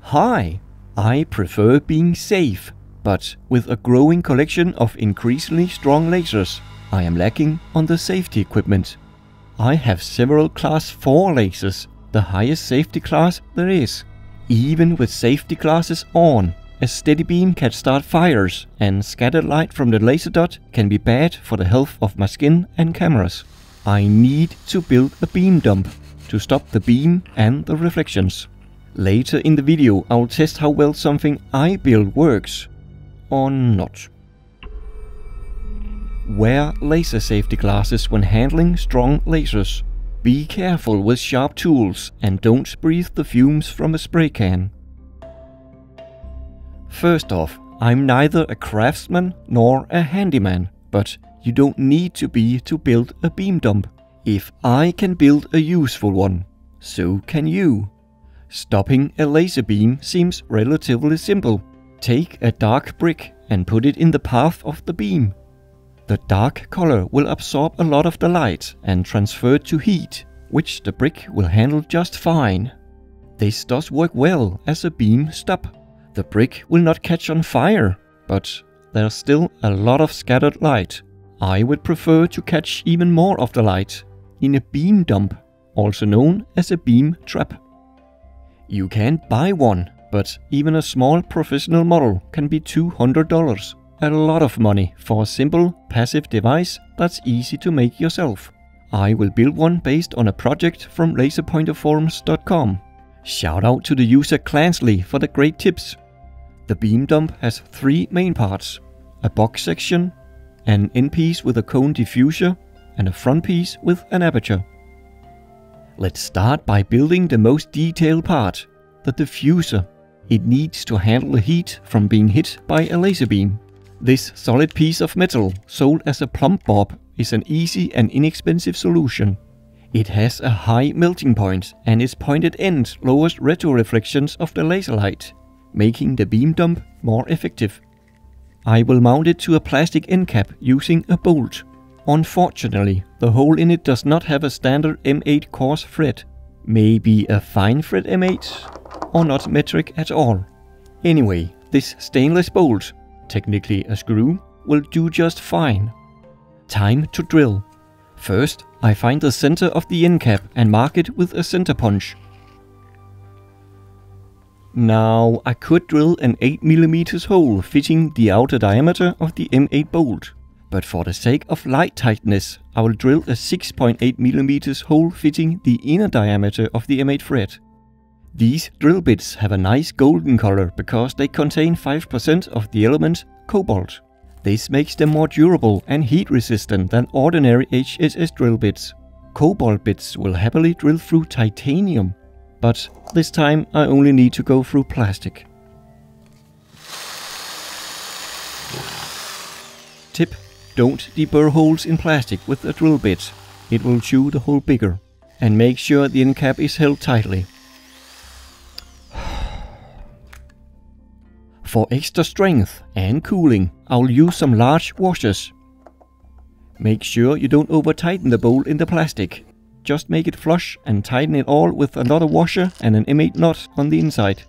Hi, I prefer being safe, but with a growing collection of increasingly strong lasers, I am lacking on the safety equipment. I have several Class 4 lasers, the highest safety class there is. Even with safety glasses on, a steady beam can start fires, and scattered light from the laser dot can be bad for the health of my skin and cameras. I need to build a beam dump to stop the beam and the reflections. Later in the video I'll test how well something I build works, or not. Wear laser safety glasses when handling strong lasers. Be careful with sharp tools and don't breathe the fumes from a spray can. First off, I'm neither a craftsman nor a handyman, but you don't need to be to build a beam dump. If I can build a useful one, so can you. Stopping a laser beam seems relatively simple. Take a dark brick and put it in the path of the beam. The dark color will absorb a lot of the light and transfer it to heat, which the brick will handle just fine. This does work well as a beam stop. The brick will not catch on fire, but there's still a lot of scattered light. I would prefer to catch even more of the light in a beam dump, also known as a beam trap. You can't buy one, but even a small professional model can be $200. A lot of money for a simple, passive device that's easy to make yourself. I will build one based on a project from laserpointerforums.com. Shout out to the user Clansley for the great tips. The beam dump has 3 main parts: a box section, an end piece with a cone diffuser, and a front piece with an aperture. Let's start by building the most detailed part, the diffuser. It needs to handle the heat from being hit by a laser beam. This solid piece of metal, sold as a plumb bob, is an easy and inexpensive solution. It has a high melting point, and its pointed end lowers retroreflections of the laser light, making the beam dump more effective. I will mount it to a plastic end cap using a bolt. Unfortunately, the hole in it does not have a standard M8 coarse thread. Maybe a fine thread M8, or not metric at all. Anyway, this stainless bolt, technically a screw, will do just fine. Time to drill. First, I find the center of the end cap and mark it with a center punch. Now, I could drill an 8mm hole fitting the outer diameter of the M8 bolt, but for the sake of light tightness, I will drill a 6.8mm hole fitting the inner diameter of the M8 thread. These drill bits have a nice golden color because they contain 5% of the element cobalt. This makes them more durable and heat resistant than ordinary HSS drill bits. Cobalt bits will happily drill through titanium, but this time I only need to go through plastic. Tip: don't deburr holes in plastic with a drill bit. It will chew the hole bigger. And make sure the end cap is held tightly. For extra strength and cooling, I'll use some large washers. Make sure you don't over-tighten the bolt in the plastic. Just make it flush and tighten it all with another washer and an M8 nut on the inside.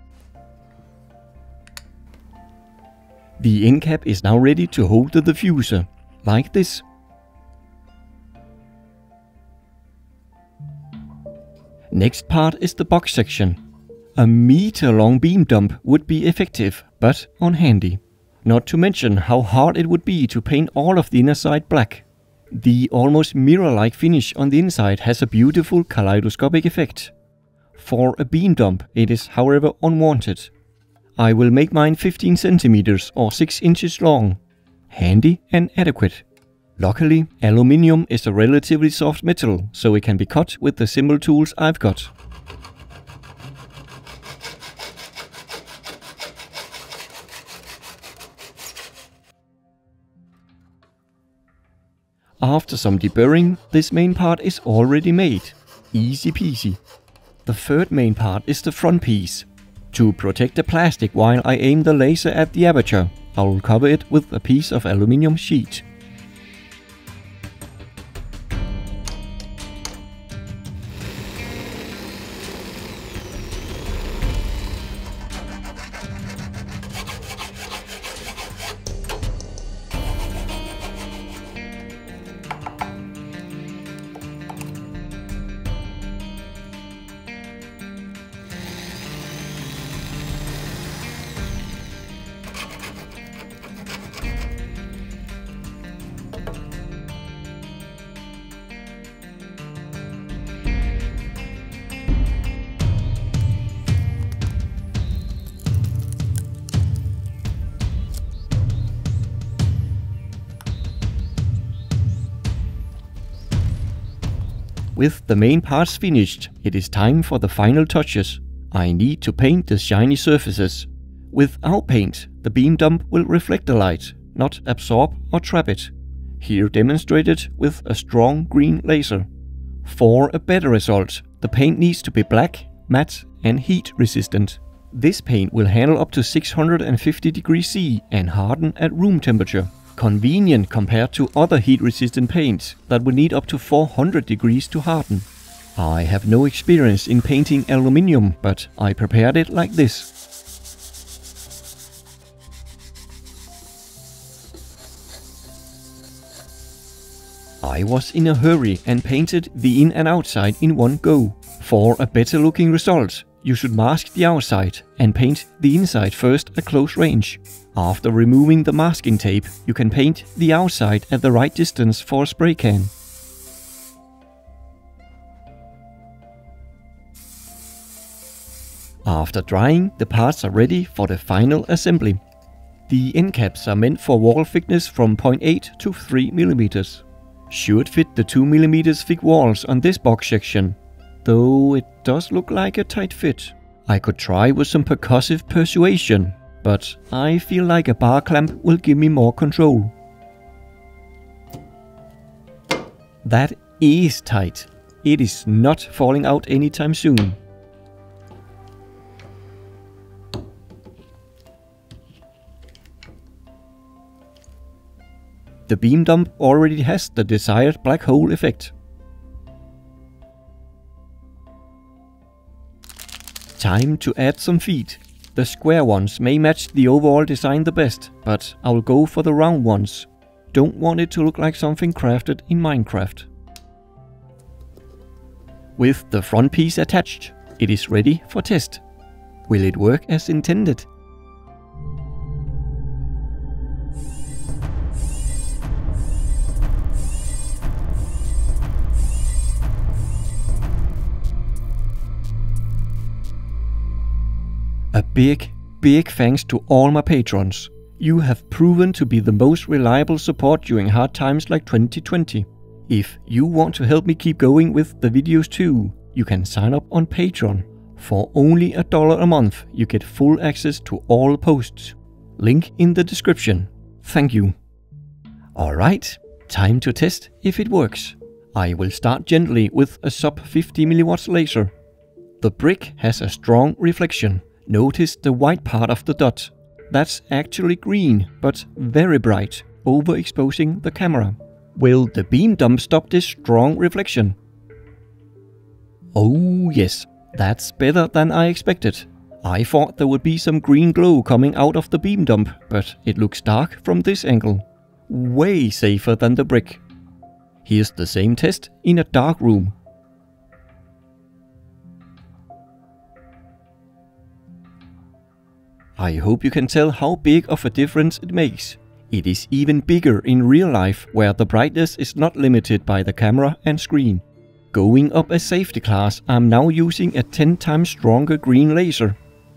The end cap is now ready to hold the diffuser, like this. Next part is the box section. A meter-long beam dump would be effective, but unhandy. Not to mention how hard it would be to paint all of the inner side black. The almost mirror-like finish on the inside has a beautiful kaleidoscopic effect. For a beam dump, it is however unwanted. I will make mine 15 centimeters or 6 inches long. Handy and adequate. Luckily, aluminium is a relatively soft metal, so it can be cut with the simple tools I've got. After some deburring, this main part is already made. Easy peasy. The third main part is the front piece. To protect the plastic while I aim the laser at the aperture, I will cover it with a piece of aluminium sheet. With the main parts finished, it is time for the final touches. I need to paint the shiny surfaces. Without paint, the beam dump will reflect the light, not absorb or trap it. Here demonstrated with a strong green laser. For a better result, the paint needs to be black, matte and heat resistant. This paint will handle up to 650 degrees C and harden at room temperature. Convenient compared to other heat resistant paints that will need up to 400 degrees to harden. I have no experience in painting aluminium, but I prepared it like this. I was in a hurry and painted the in and outside in one go. For a better looking result, you should mask the outside and paint the inside first at close range. After removing the masking tape, you can paint the outside at the right distance for a spray can. After drying, the parts are ready for the final assembly. The end caps are meant for wall thickness from 0.8 to 3 mm. Should fit the 2 mm thick walls on this box section, though it does look like a tight fit. I could try with some percussive persuasion, but I feel like a bar clamp will give me more control. That is tight. It is not falling out anytime soon. The beam dump already has the desired black hole effect. Time to add some feet. The square ones may match the overall design the best, but I will go for the round ones. Don't want it to look like something crafted in Minecraft. With the front piece attached, it is ready for test. Will it work as intended? A big thanks to all my patrons. You have proven to be the most reliable support during hard times like 2020. If you want to help me keep going with the videos too, you can sign up on Patreon. For only $1 a month, you get full access to all posts. Link in the description. Thank you. Alright, time to test if it works. I will start gently with a sub 50 mW laser. The brick has a strong reflection. Notice the white part of the dot. That's actually green, but very bright, overexposing the camera. Will the beam dump stop this strong reflection? Oh yes, that's better than I expected. I thought there would be some green glow coming out of the beam dump, but it looks dark from this angle. Way safer than the brick. Here's the same test in a dark room. I hope you can tell how big of a difference it makes. It is even bigger in real life, where the brightness is not limited by the camera and screen. Going up a safety class, I'm now using a 10 times stronger green laser.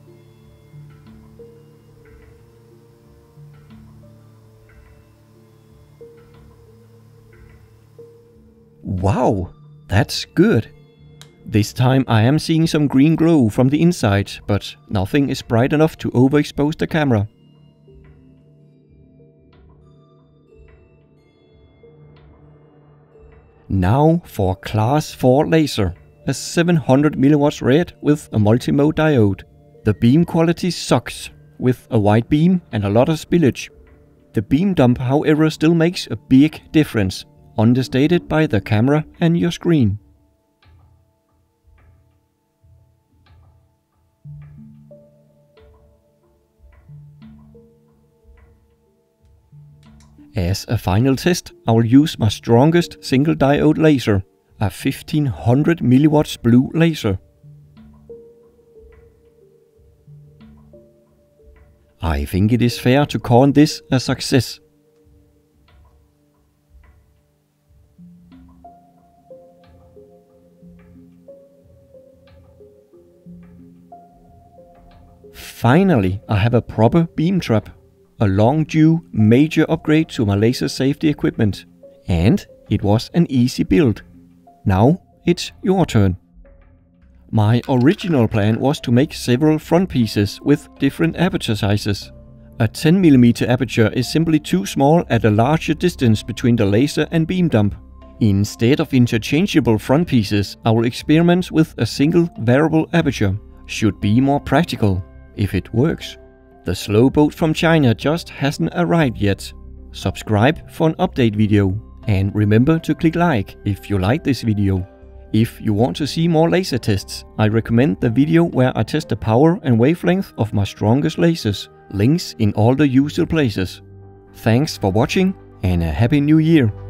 Wow, that's good. This time I am seeing some green glow from the inside, but nothing is bright enough to overexpose the camera. Now for Class 4 laser, a 700 mW red with a multi-mode diode. The beam quality sucks, with a white beam and a lot of spillage. The beam dump, however, still makes a big difference, understated by the camera and your screen. As a final test, I will use my strongest single diode laser, a 1500 mW blue laser. I think it is fair to call this a success. Finally, I have a proper beam trap. A long due major upgrade to my laser safety equipment. And it was an easy build. Now it's your turn. My original plan was to make several front pieces with different aperture sizes. A 10mm aperture is simply too small at a larger distance between the laser and beam dump. Instead of interchangeable front pieces, I will experiment with a single variable aperture. Should be more practical, if it works. The slow boat from China just hasn't arrived yet. Subscribe for an update video, and remember to click like if you like this video. If you want to see more laser tests, I recommend the video where I test the power and wavelength of my strongest lasers. Links in all the usual places. Thanks for watching and a happy new year!